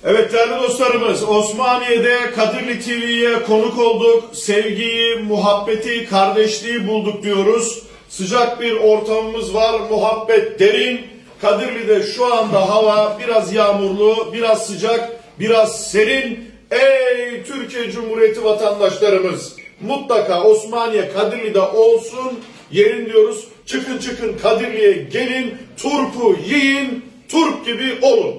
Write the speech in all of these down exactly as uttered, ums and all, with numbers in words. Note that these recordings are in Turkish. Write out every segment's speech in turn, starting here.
Evet değerli dostlarımız, Osmaniye'de Kadirli T V'ye konuk olduk. Sevgiyi, muhabbeti, kardeşliği bulduk diyoruz. Sıcak bir ortamımız var, muhabbet derin. Kadirli'de şu anda hava biraz yağmurlu, biraz sıcak, biraz serin. Ey Türkiye Cumhuriyeti vatandaşlarımız, mutlaka Osmaniye Kadirli'de olsun yerin diyoruz. Çıkın çıkın Kadirli'ye gelin, turpu yiyin, turp gibi olun.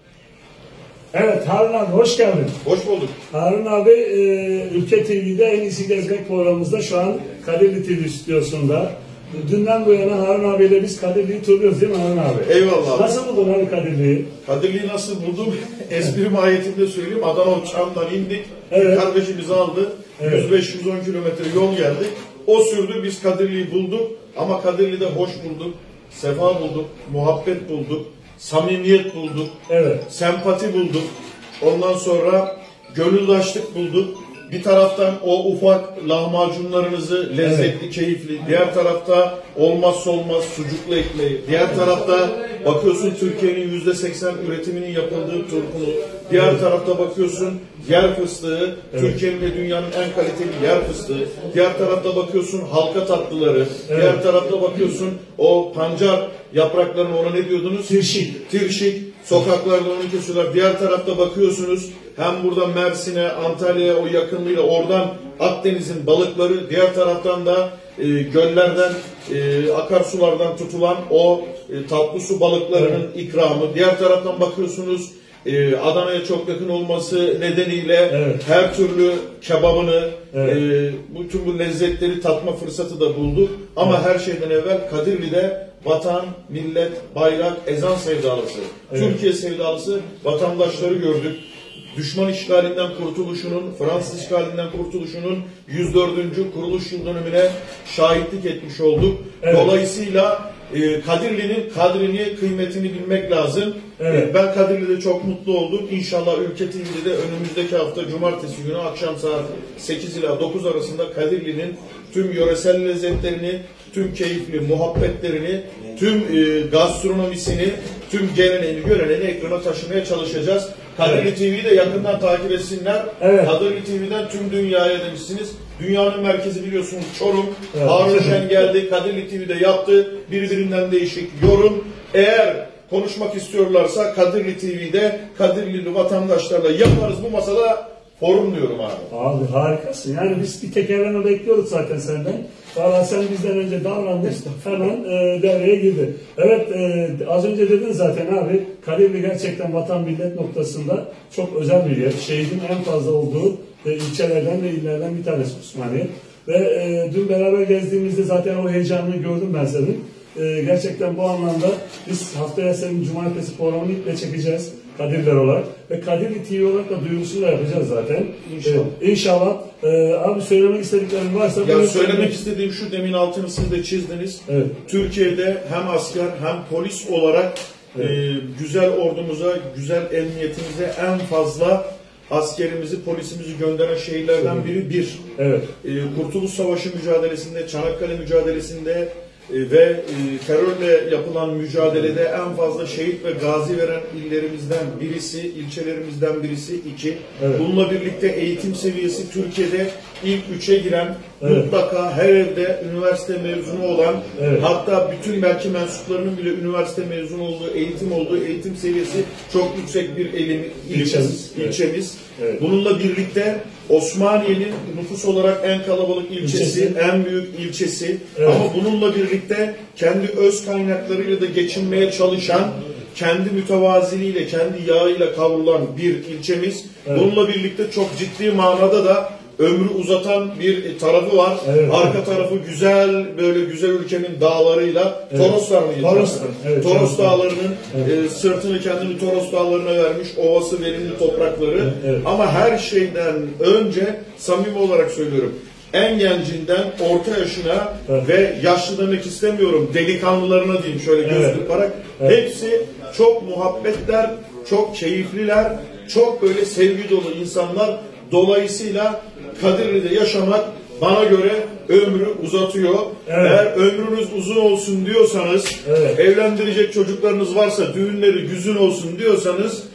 Evet Harun abi hoş geldin. Hoş bulduk. Harun abi e, Ülke T V'de En İyisi Gezmek programımızda şu an Kadirli T V stüdyosunda. Dünden bu yana Harun abiyle biz Kadirli'yi turluyoruz değil mi Harun abi? Eyvallah. Nasıl buldun abi Kadirli'yi? Kadirli'yi nasıl buldum? Espri mahiyetinde söyleyeyim. Adana uçağından indik. Evet. Kardeşimizi aldı. Evet. yüz beş yüz on kilometre yol geldi. O sürdü. Biz Kadirli'yi bulduk. Ama Kadirli'de hoş bulduk. Sefa bulduk. Muhabbet bulduk. Samimiyet bulduk. Evet. Sempati bulduk. Ondan sonra gönüldaşlık bulduk. Bir taraftan o ufak lahmacunlarınızı lezzetli, evet, keyifli. Diğer tarafta olmazsa olmaz sucuklu ekmeği. Diğer tarafta bakıyorsun Türkiye'nin yüzde seksen üretiminin yapıldığı turpunu. Diğer, evet, tarafta bakıyorsun yer fıstığı. Evet. Türkiye'nin ve dünyanın en kaliteli yer fıstığı. Diğer tarafta bakıyorsun halka tatlıları. Evet. Diğer tarafta bakıyorsun o pancar yapraklarını, ona ne diyordunuz? Tirşik. Tirşik. Sokaklarda onu kesiyorlar. Diğer tarafta bakıyorsunuz hem burada Mersin'e, Antalya'ya o yakınlığıyla oradan Akdeniz'in balıkları, diğer taraftan da e, göllerden, e, akarsulardan tutulan o e, tatlı su balıklarının, evet, ikramı. Diğer taraftan bakıyorsunuz e, Adana'ya çok yakın olması nedeniyle, evet, her türlü kebabını, evet, e, bütün bu lezzetleri tatma fırsatı da bulduk. Ama, evet, her şeyden evvel Kadirli'de vatan, millet, bayrak, ezan sevdalısı, evet, Türkiye sevdalısı vatandaşları gördük. Düşman işgalinden kurtuluşunun, Fransız işgalinden kurtuluşunun yüz dördüncü kuruluş yıl dönümüne şahitlik etmiş olduk. Evet. Dolayısıyla e, Kadirli'nin kadrini, kıymetini bilmek lazım. Evet. E, ben Kadirli'de çok mutlu oldum. İnşallah Ülke T V'de de önümüzdeki hafta Cumartesi günü akşam saat sekiz ila dokuz arasında Kadirli'nin tüm yöresel lezzetlerini, tüm keyifli muhabbetlerini, tüm e, gastronomisini, tüm geleneğini, göreneğini ekrana taşımaya çalışacağız. Kadirli, evet, T V'yi de yakından takip etsinler. Evet. Kadirli T V'den tüm dünyaya demişsiniz. Dünyanın merkezi biliyorsunuz Çorum. Evet. Harun Şen geldi. Kadirli T V'de yaptı. Birbirinden değişik yorum. Eğer konuşmak istiyorlarsa Kadirli T V'de Kadirlili vatandaşlarla yaparız bu masada. Forum diyorum abi. Abi harikasın. Yani biz bir tekerleme bekliyorduk zaten senden. Valla sen bizden önce davrandın. Hemen e, devreye girdi. Evet e, az önce dedin zaten abi. Kadirli gerçekten vatan millet noktasında çok özel bir yer. Şehidin en fazla olduğu e, ilçelerden ve illerden bir tanesi Osmaniye. Ve e, dün beraber gezdiğimizde zaten o heyecanını gördüm ben senin. E, gerçekten bu anlamda biz haftaya senin cumartesi programını iple çekeceğiz. Kadirler olarak ve Kadirli T V olarak da duyurusunu da yapacağız zaten. İnşallah. Ee, inşallah. Ee, abi söylemek istediklerin varsa... Ya söylemek söylemek istediğim şu, demin altını siz de çizdiniz. Evet. Türkiye'de hem asker hem polis olarak, evet, e, güzel ordumuza, güzel emniyetimize en fazla askerimizi, polisimizi gönderen şehirlerden biri bir. Evet. E, Kurtuluş Savaşı mücadelesinde, Çanakkale mücadelesinde ve e, terörle yapılan mücadelede en fazla şehit ve gazi veren illerimizden birisi, ilçelerimizden birisi iki. Evet. Bununla birlikte eğitim seviyesi Türkiye'de ilk üçe giren, evet, mutlaka her evde üniversite mezunu olan, evet, hatta bütün belki mensuplarının bile üniversite mezunu olduğu, eğitim olduğu, eğitim seviyesi çok yüksek bir elim, ilçemiz. ilçemiz. Evet. Bununla birlikte Osmaniye'nin nüfus olarak en kalabalık ilçesi, ilçesi, en büyük ilçesi, evet, ama bununla birlikte kendi öz kaynaklarıyla da geçinmeye çalışan, kendi mütevaziliğiyle, kendi yağıyla kavrulan bir ilçemiz. Evet. Bununla birlikte çok ciddi manada da ömrü uzatan bir tarafı var. Evet, Arka evet. tarafı güzel, böyle güzel ülkenin dağlarıyla, evet, Toroslar mıydı? Toros, evet, Toros evet, Dağları'nın, evet, e, sırtını kendini Toros Dağları'na vermiş, ovası, verimli toprakları. Evet, evet. Ama her şeyden önce, samimi olarak söylüyorum, en gencinden orta yaşına, evet, ve yaşlı demek istemiyorum, delikanlılarına diyeyim şöyle göz, evet, kırparak, evet, hepsi çok muhabbetler, çok keyifliler, çok böyle sevgi dolu insanlar. Dolayısıyla Kadirli'de yaşamak bana göre ömrü uzatıyor. Evet. Eğer ömrünüz uzun olsun diyorsanız, evet, evlendirecek çocuklarınız varsa düğünleri güzün olsun diyorsanız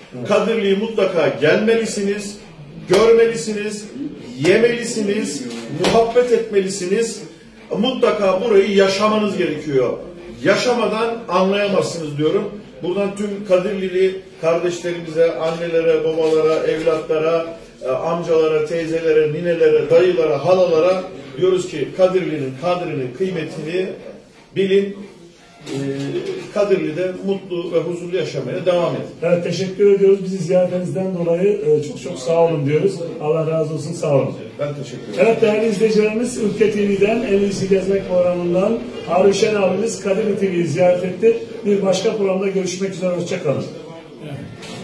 Kadirli'yi mutlaka gelmelisiniz, görmelisiniz, yemelisiniz, muhabbet etmelisiniz. Mutlaka burayı yaşamanız gerekiyor. Yaşamadan anlayamazsınız diyorum. Buradan tüm Kadirlili kardeşlerimize, annelere, babalara, evlatlara, amcalara, teyzelere, ninelere, dayılara, halalara diyoruz ki Kadirli'nin kadrini, kıymetini bilin. Kadirli'de mutlu ve huzurlu yaşamaya devam edin. Evet, teşekkür ediyoruz. Bizi ziyaretinizden dolayı çok çok sağ olun diyoruz. Allah razı olsun, sağ olun. Ben teşekkür ederim. Evet değerli izleyicilerimiz, Ülke T V'den En İyisi Gezmek programından Harun Şen abimiz Kadirli T V'yi ziyaret etti. Bir başka programda görüşmek üzere, hoşça kalın. Evet.